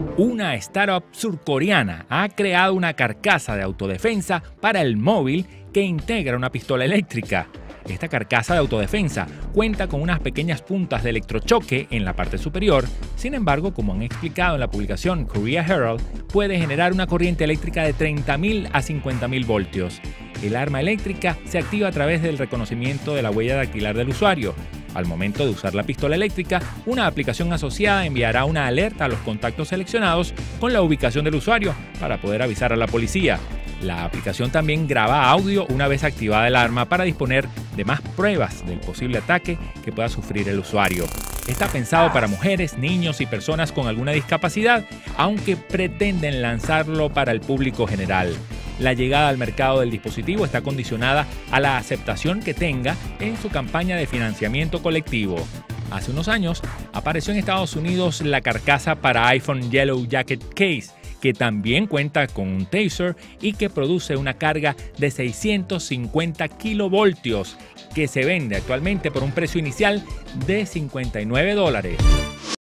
Una startup surcoreana ha creado una carcasa de autodefensa para el móvil que integra una pistola eléctrica. Esta carcasa de autodefensa cuenta con unas pequeñas puntas de electrochoque en la parte superior. Sin embargo, como han explicado en la publicación Korea Herald, puede generar una corriente eléctrica de 30.000 a 50.000 voltios. El arma eléctrica se activa a través del reconocimiento de la huella dactilar del usuario. Al momento de usar la pistola eléctrica, una aplicación asociada enviará una alerta a los contactos seleccionados con la ubicación del usuario para poder avisar a la policía. La aplicación también graba audio una vez activada el arma para disponer de más pruebas del posible ataque que pueda sufrir el usuario. Está pensado para mujeres, niños y personas con alguna discapacidad, aunque pretenden lanzarlo para el público general. La llegada al mercado del dispositivo está condicionada a la aceptación que tenga en su campaña de financiamiento colectivo. Hace unos años apareció en Estados Unidos la carcasa para iPhone Yellow Jacket Case, que también cuenta con un taser y que produce una carga de 650 kilovoltios, que se vende actualmente por un precio inicial de $59.